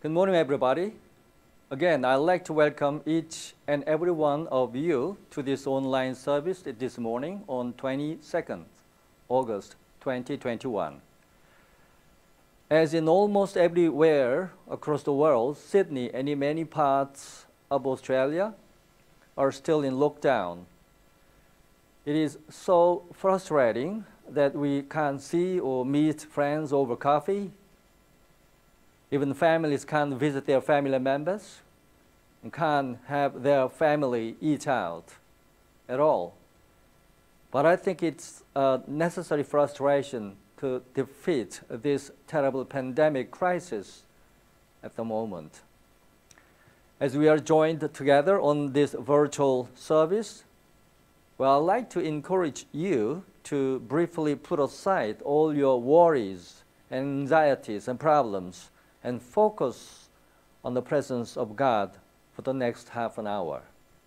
Good morning, everybody. Again, I'd like to welcome each and every one of you to this online service this morning on 22nd August 2021. As in almost everywhere across the world, Sydney and in many parts of Australia are still in lockdown. It is so frustrating that we can't see or meet friends over coffee. Even families can't visit their family members and can't have their family eat out at all. But I think it's a necessary frustration to defeat this terrible pandemic crisis at the moment. As we are joined together on this virtual service, well, I'd like to encourage you to briefly put aside all your worries, anxieties, and problems and focus on the presence of God for the next half an hour.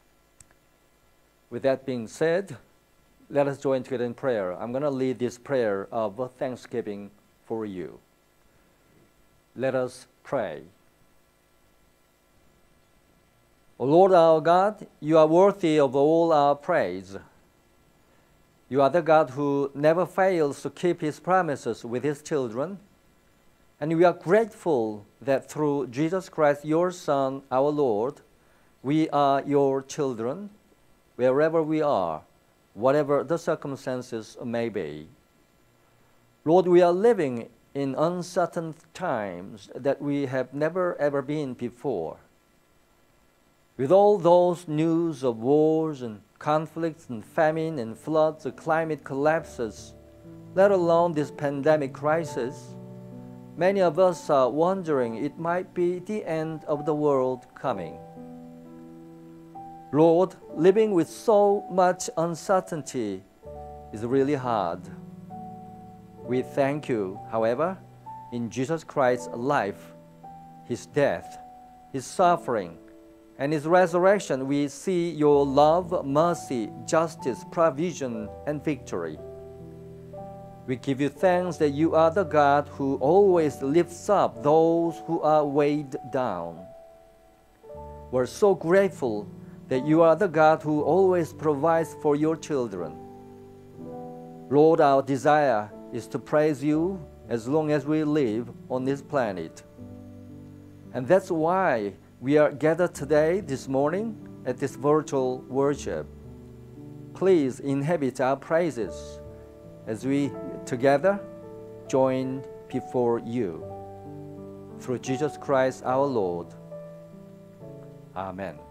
With that being said, let us join together in prayer. I'm going to lead this prayer of thanksgiving for you. Let us pray. O Lord our God, you are worthy of all our praise. You are the God who never fails to keep his promises with his children. And we are grateful that through Jesus Christ, your Son, our Lord, we are your children, wherever we are, whatever the circumstances may be. Lord, we are living in uncertain times that we have never ever been before. With all those news of wars and conflicts and famine and floods and climate collapses, let alone this pandemic crisis, many of us are wondering it might be the end of the world coming. Lord, living with so much uncertainty is really hard. We thank you, however, in Jesus Christ's life, his death, his suffering, and his resurrection, we see your love, mercy, justice, provision, and victory. We give you thanks that you are the God who always lifts up those who are weighed down. We're so grateful that you are the God who always provides for your children. Lord, our desire is to praise you as long as we live on this planet. And that's why we are gathered today, this morning, at this virtual worship. Please inhabit our praises as we together join before you. Through Jesus Christ our Lord. Amen.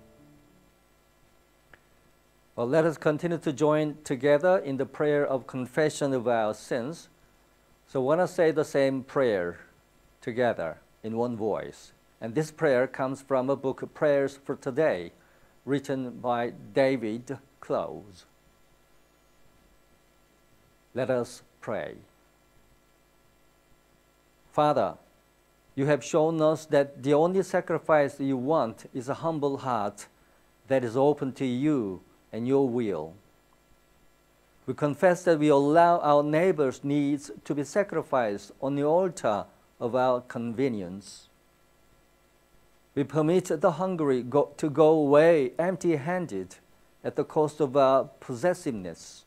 Well, let us continue to join together in the prayer of confession of our sins. So I want to say the same prayer together in one voice. And this prayer comes from a book, Prayers for Today, written by David Close. Let us pray. Father, you have shown us that the only sacrifice you want is a humble heart that is open to you and your will. We confess that we allow our neighbor's needs to be sacrificed on the altar of our convenience. We permit the hungry to go away empty-handed at the cost of our possessiveness.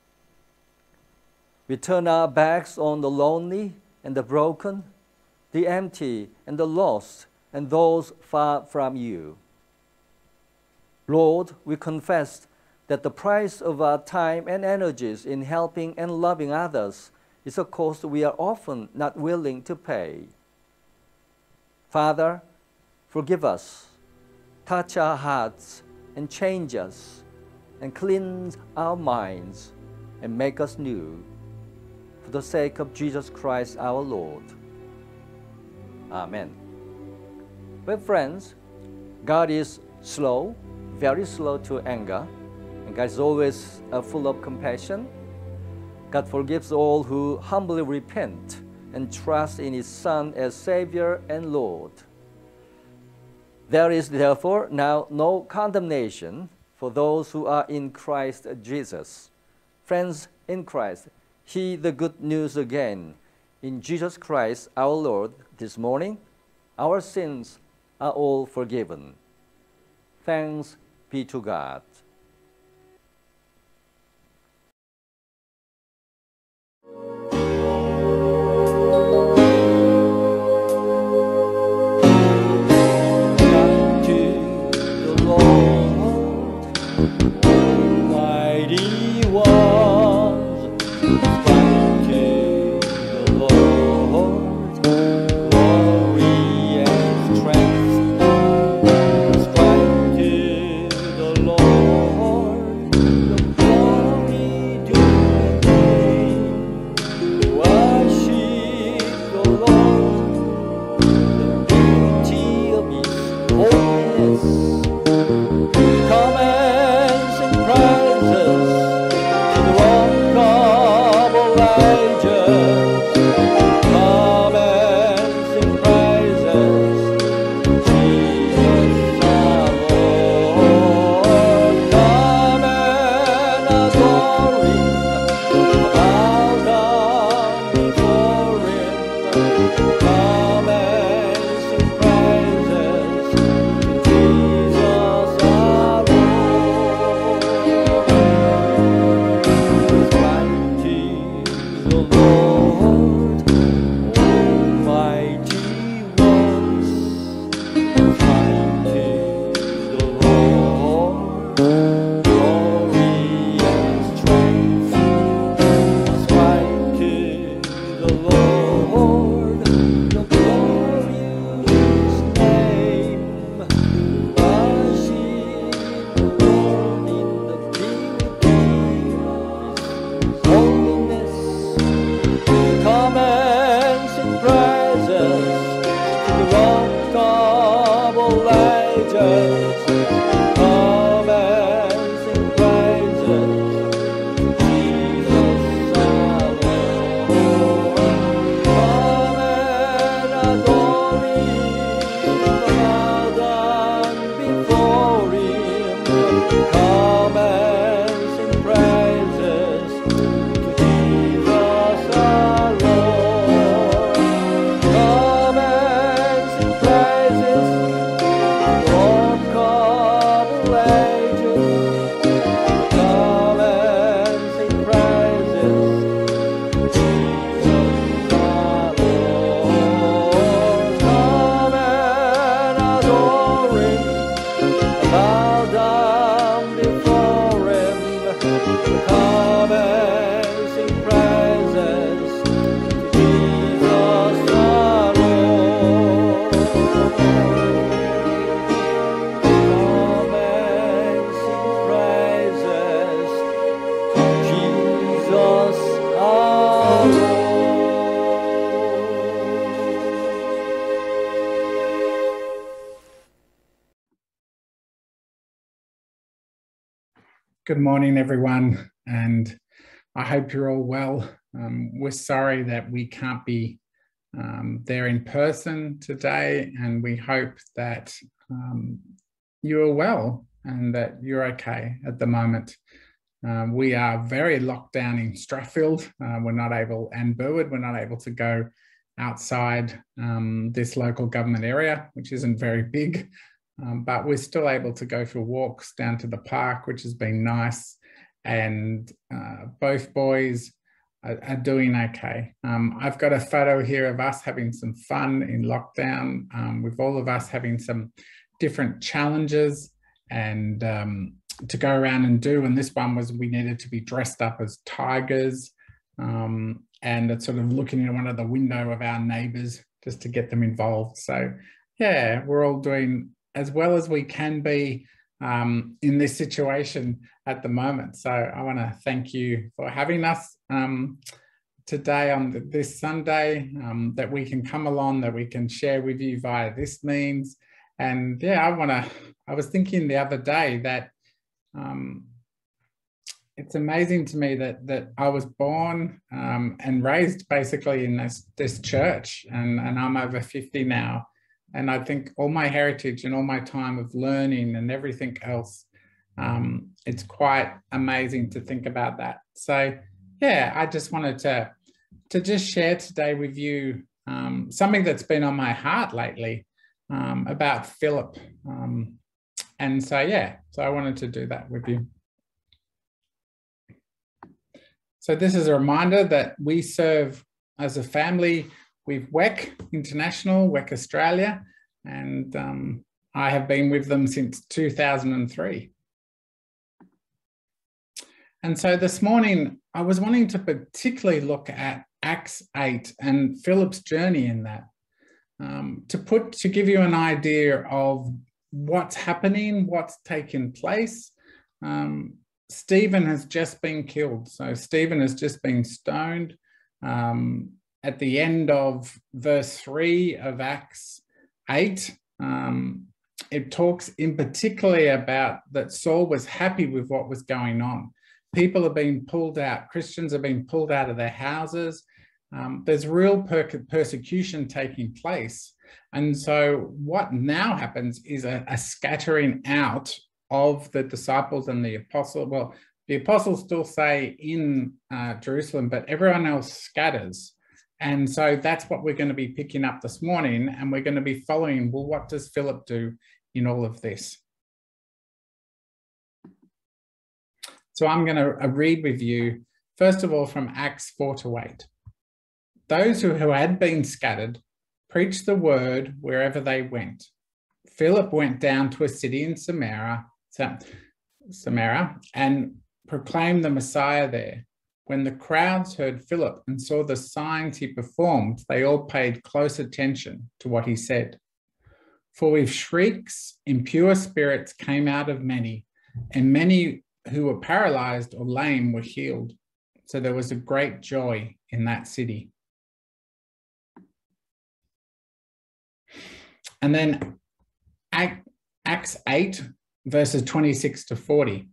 We turn our backs on the lonely and the broken, the empty and the lost, and those far from you. Lord, we confess that the price of our time and energies in helping and loving others is a cost we are often not willing to pay. Father, forgive us, touch our hearts, and change us, and cleanse our minds, and make us new. For the sake of Jesus Christ our Lord. Amen. Well, friends, God is slow, very slow to anger, and God is always full of compassion. God forgives all who humbly repent and trust in his Son as Savior and Lord. There is therefore now no condemnation for those who are in Christ Jesus. Friends in Christ, hear the good news again. In Jesus Christ our Lord this morning, Our sins are all forgiven. Thanks be to God. Good morning, everyone, and I hope you're all well. We're sorry that we can't be there in person today, and we hope that you're well and that you're okay at the moment. We are very locked down in Strathfield. We're not able, and Burwood, we're not able to go outside this local government area, which isn't very big. But we're still able to go for walks down to the park, which has been nice. And both boys are doing okay. I've got a photo here of us having some fun in lockdown, with all of us having some different challenges and to go around and do. And this one was we needed to be dressed up as tigers, and it's sort of looking in one of the window of our neighbours just to get them involved. So yeah, we're all doing as well as we can be in this situation at the moment. So I want to thank you for having us today on this Sunday, that we can come along, that we can share with you via this means. And yeah, I was thinking the other day that it's amazing to me that I was born and raised basically in this church, and I'm over 50 now. And I think all my heritage and all my time of learning and everything else, it's quite amazing to think about that. So yeah, I just wanted to just share today with you something that's been on my heart lately about Philip. And so, yeah, so I wanted to do that with you. So this is a reminder that we serve as a family with WEC International, WEC Australia, and I have been with them since 2003. And so this morning, I was wanting to particularly look at Acts 8 and Philip's journey in that, to give you an idea of what's happening, what's taken place. Stephen has just been killed. So Stephen has just been stoned. At the end of verse 3 of Acts 8, it talks in particular about that Saul was happy with what was going on. People are being pulled out. Christians are being pulled out of their houses. There's real persecution taking place. And so what now happens is a scattering out of the disciples and the apostles. Well, the apostles still stay in Jerusalem, but everyone else scatters. And so that's what we're going to be picking up this morning. And we're going to be following, well, what does Philip do in all of this? So I'm going to read with you, first of all, from Acts 4-8. Those who had been scattered preached the word wherever they went. Philip went down to a city in Samaria and proclaimed the Messiah there. When the crowds heard Philip and saw the signs he performed, they all paid close attention to what he said. For with shrieks, impure spirits came out of many, and many who were paralyzed or lame were healed. So there was a great joy in that city. And then Acts 8, verses 26-40.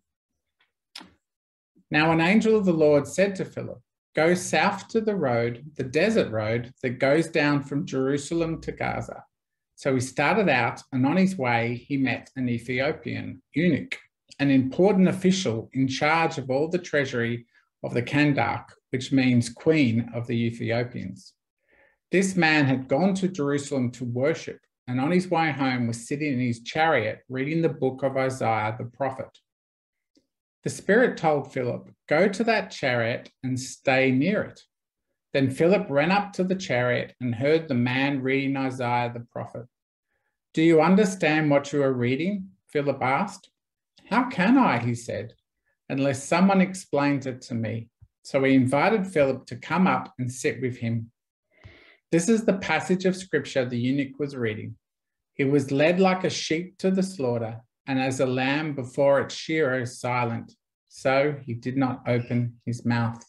Now an angel of the Lord said to Philip, go south to the road, the desert road that goes down from Jerusalem to Gaza. So he started out, and on his way he met an Ethiopian eunuch, an important official in charge of all the treasury of the Kandake, which means Queen of the Ethiopians. This man had gone to Jerusalem to worship, and on his way home was sitting in his chariot reading the book of Isaiah the prophet. The Spirit told Philip, go to that chariot and stay near it. Then Philip ran up to the chariot and heard the man reading Isaiah the prophet. Do you understand what you are reading? Philip asked. How can I, he said, unless someone explains it to me? So he invited Philip to come up and sit with him. This is the passage of scripture the eunuch was reading. He was led like a sheep to the slaughter, and as a lamb before its shearer is silent, so he did not open his mouth.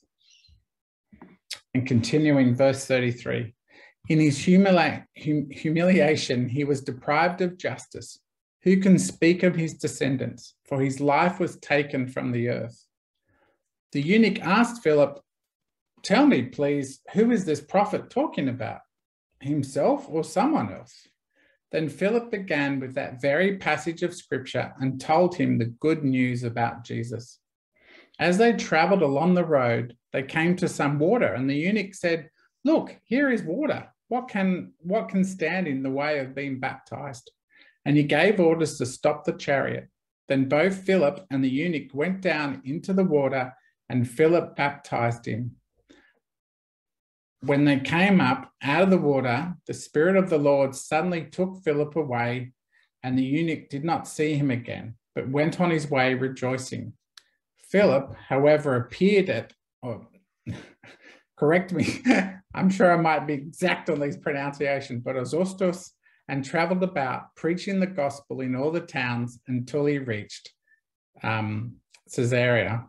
And continuing, verse 33. In his humiliation, he was deprived of justice. Who can speak of his descendants? For his life was taken from the earth. The eunuch asked Philip, tell me, please, who is this prophet talking about? Himself or someone else? Then Philip began with that very passage of scripture and told him the good news about Jesus. As they traveled along the road, they came to some water, and the eunuch said, look, here is water. What can stand in the way of being baptized? And he gave orders to stop the chariot. Then both Philip and the eunuch went down into the water, and Philip baptized him. When they came up out of the water, the Spirit of the Lord suddenly took Philip away, and the eunuch did not see him again, but went on his way rejoicing. Philip, however, appeared at, correct me, I'm sure I might be exact on these pronunciations, but Azotus, and travelled about preaching the gospel in all the towns until he reached Caesarea.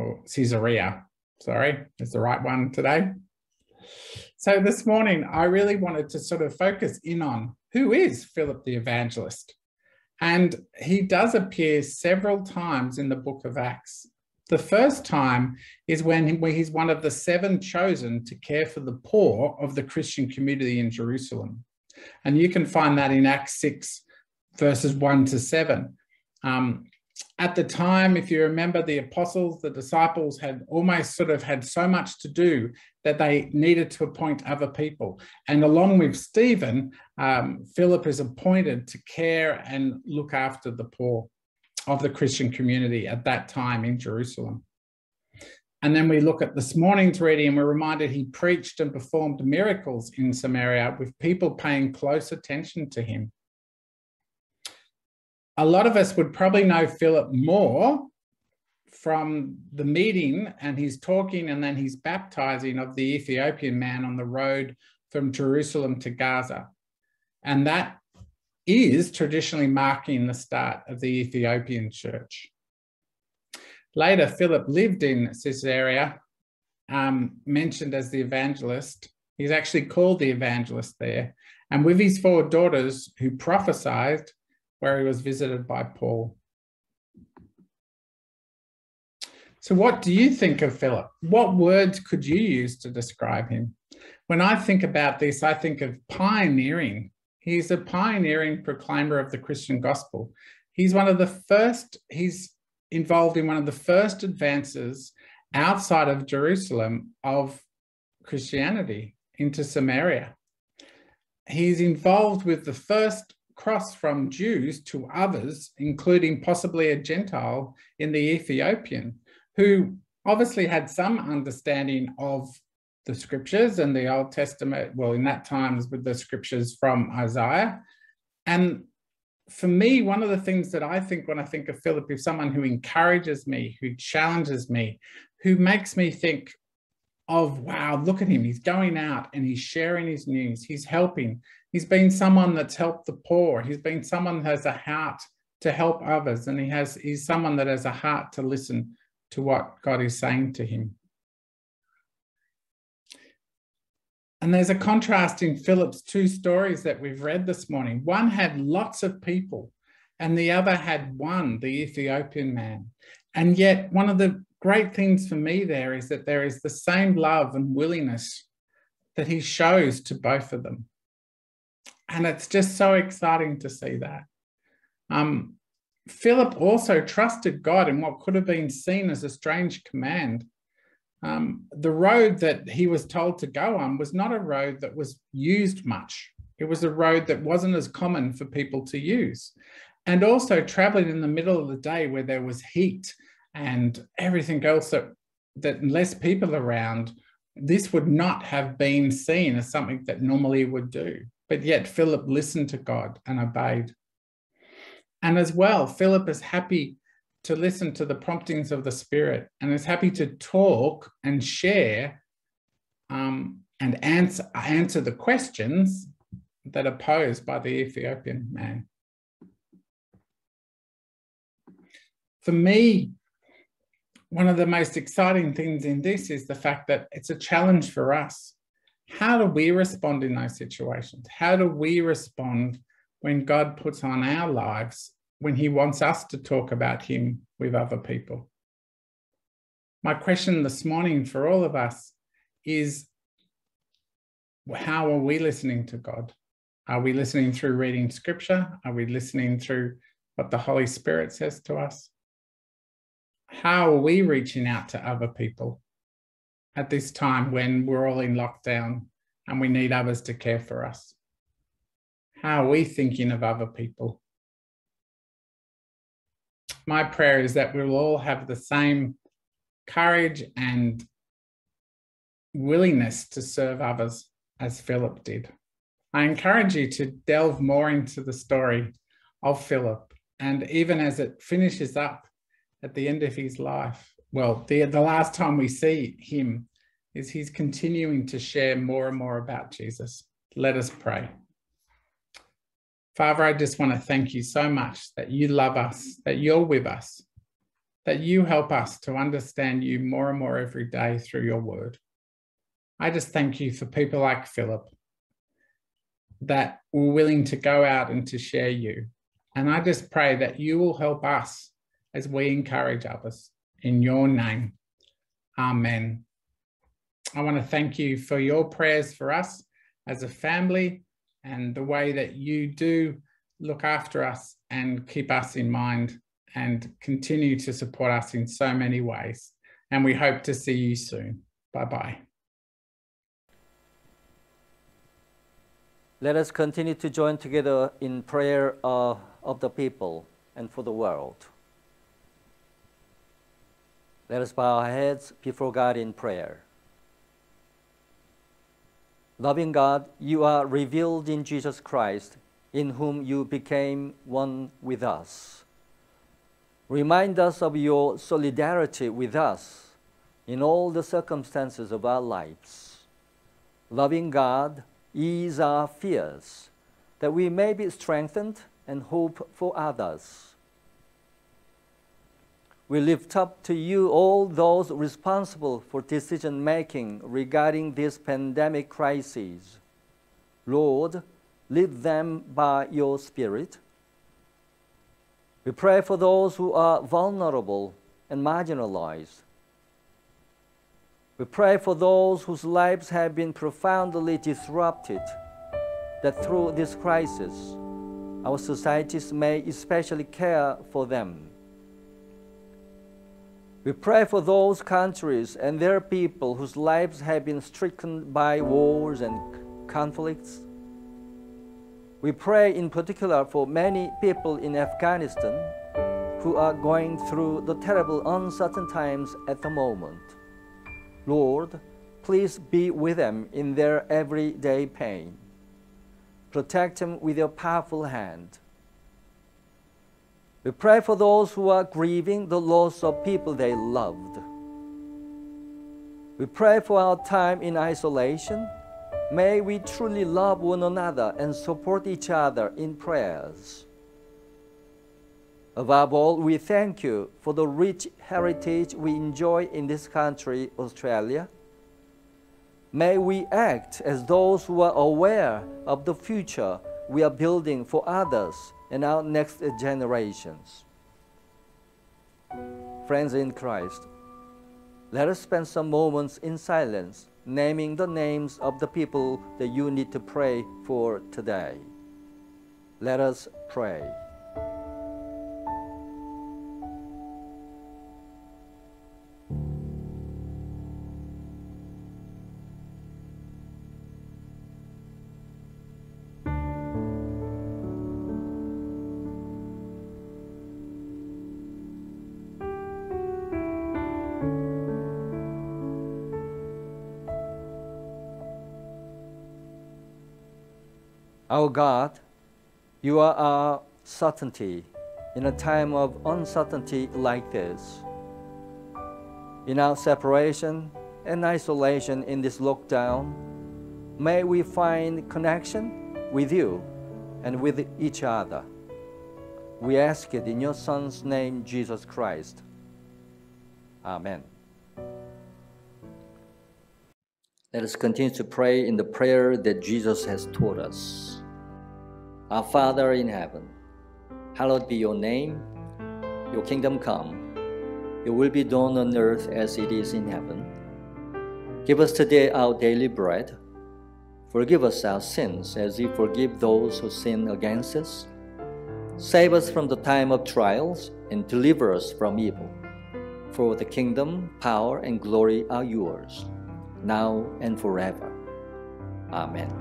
Sorry, is the right one today. So this morning, I really wanted to sort of focus in on who is Philip the Evangelist. And he does appear several times in the book of Acts. The first time is when he's one of the 7 chosen to care for the poor of the Christian community in Jerusalem. And you can find that in Acts 6, verses 1-7. At the time, if you remember, the apostles, the disciples had almost sort of had so much to do that they needed to appoint other people. And along with Stephen, Philip is appointed to care and look after the poor of the Christian community at that time in Jerusalem. And then we look at this morning's reading and we're reminded he preached and performed miracles in Samaria with people paying close attention to him. A lot of us would probably know Philip more from the meeting and his talking and then his baptizing of the Ethiopian man on the road from Jerusalem to Gaza. And that is traditionally marking the start of the Ethiopian church. Later, Philip lived in Caesarea, mentioned as the evangelist. He's actually called the evangelist there. And with his 4 daughters who prophesied, where he was visited by Paul. So what do you think of Philip? What words could you use to describe him? When I think about this, I think of pioneering. He's a pioneering proclaimer of the Christian gospel. He's involved in one of the first advances outside of Jerusalem of Christianity into Samaria. He's involved with the first cross from Jews to others, including possibly a Gentile in the Ethiopian, who obviously had some understanding of the scriptures and the Old Testament, well, in that time with the scriptures from Isaiah. And for me, one of the things that I think when I think of Philip is someone who encourages me, who challenges me, who makes me think of, wow, look at him. He's going out and he's sharing his news. He's helping. He's been someone that's helped the poor. He's been someone who has a heart to help others. And he's someone that has a heart to listen to what God is saying to him. And there's a contrast in Philip's 2 stories that we've read this morning. One had lots of people and the other had one, the Ethiopian man. And yet one of the great things for me there is that there is the same love and willingness that he shows to both of them. And it's just so exciting to see that. Philip also trusted God in what could have been seen as a strange command. The road that he was told to go on was not a road that was used much. It was a road that wasn't as common for people to use. And also traveling in the middle of the day where there was heat and everything else that less people around, this would not have been seen as something that normally would do. But yet Philip listened to God and obeyed. And as well, Philip is happy to listen to the promptings of the Spirit and is happy to talk and share and answer the questions that are posed by the Ethiopian man. For me, one of the most exciting things in this is the fact that it's a challenge for us. How do we respond in those situations? How do we respond when God puts on our lives, when he wants us to talk about him with other people? My question this morning for all of us is, how are we listening to God? Are we listening through reading scripture? Are we listening through what the Holy Spirit says to us? How are we reaching out to other people at this time when we're all in lockdown and we need others to care for us? How are we thinking of other people? My prayer is that we'll all have the same courage and willingness to serve others as Philip did. I encourage you to delve more into the story of Philip, and even as it finishes up at the end of his life, well, the last time we see him is he's continuing to share more and more about Jesus. Let us pray. Father, I just want to thank you so much that you love us, that you're with us, that you help us to understand you more and more every day through your word. I just thank you for people like Philip that were willing to go out and to share you. And I just pray that you will help us as we encourage others. In your name, amen. I want to thank you for your prayers for us as a family and the way that you do look after us and keep us in mind and continue to support us in so many ways. And we hope to see you soon. Bye-bye. Let us continue to join together in prayer of the people and for the world. Let us bow our heads before God in prayer. Loving God, you are revealed in Jesus Christ, in whom you became one with us. Remind us of your solidarity with us in all the circumstances of our lives. Loving God, ease our fears, that we may be strengthened and hope for others. We lift up to you all those responsible for decision-making regarding this pandemic crisis. Lord, lead them by your Spirit. We pray for those who are vulnerable and marginalized. We pray for those whose lives have been profoundly disrupted, that through this crisis, our societies may especially care for them. We pray for those countries and their people whose lives have been stricken by wars and conflicts. We pray in particular for many people in Afghanistan who are going through the terrible uncertain times at the moment. Lord, please be with them in their everyday pain. Protect them with your powerful hand. We pray for those who are grieving the loss of people they loved. We pray for our time in isolation. May we truly love one another and support each other in prayers. Above all, we thank you for the rich heritage we enjoy in this country, Australia. May we act as those who are aware of the future we are building for others and our next generations. Friends in Christ, let us spend some moments in silence, naming the names of the people that you need to pray for today. Let us pray. Our God, you are our certainty in a time of uncertainty like this. In our separation and isolation in this lockdown, may we find connection with you and with each other. We ask it in your Son's name, Jesus Christ. Amen. Let us continue to pray in the prayer that Jesus has taught us. Our Father in heaven, hallowed be your name. Your kingdom come. Your will be done on earth as it is in heaven. Give us today our daily bread. Forgive us our sins as we forgive those who sin against us. Save us from the time of trials and deliver us from evil. For the kingdom, power, and glory are yours, now and forever. Amen.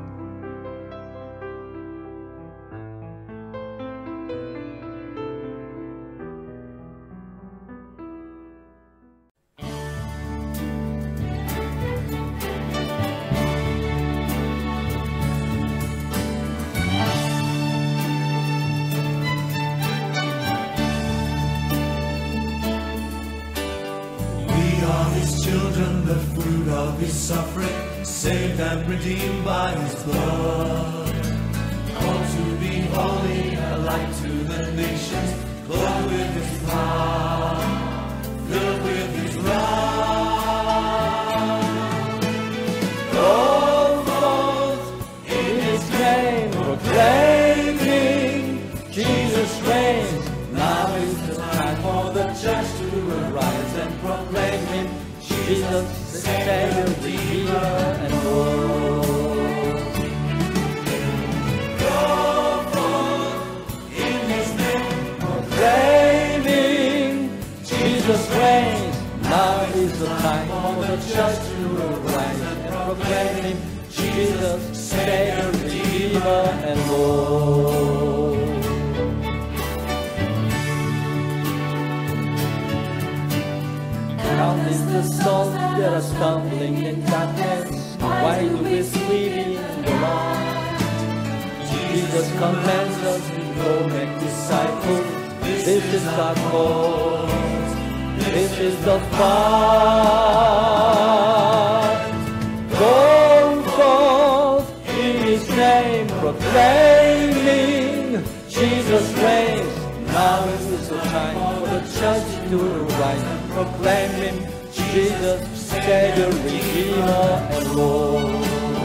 Children, the fruit of his suffering, saved and redeemed by his blood. Called to be holy, a light to the nations, clothed with his power, filled with his love. Go forth in his name, proclaiming Jesus reigns. Now is the time for the church to arise and proclaim him, Jesus, the Savior, Redeemer, and Lord. Go forth in his name, proclaiming is the time for the church to rise and proclaim Him, Jesus, Savior, Redeemer, and Lord. Countless the souls that are stumbling in darkness, why do we sleep in the light? Jesus commands us to go make disciples. This is our cause. This is the fight. Go forth in His name, proclaiming Jesus reigns. Now is the time for the church to rise and proclaim Him, Jesus, Savior, Redeemer, and Lord.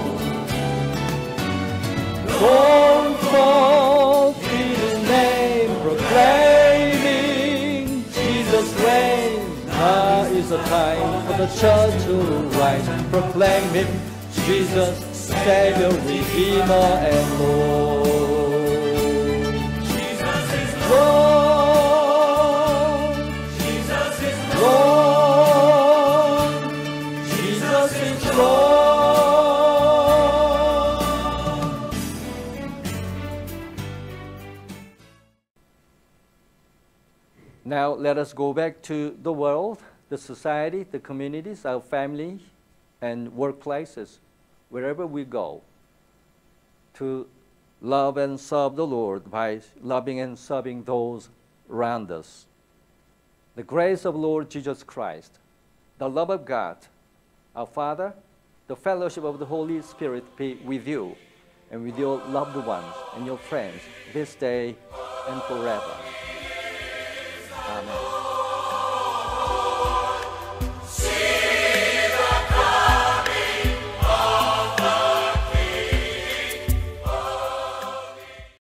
Go forth in His name, proclaiming Jesus reigns. Now is the time for the church to rise and proclaim Him, Jesus, Savior, Redeemer, and Lord. Jesus is Lord. Jesus is Lord. Jesus is Lord. Now let us go back to the world, the society, the communities, our family, and workplaces, wherever we go, to love and serve the Lord by loving and serving those around us. The grace of Lord Jesus Christ, the love of God, our Father, the fellowship of the Holy Spirit be with you and with your loved ones and your friends this day and forever. Amen.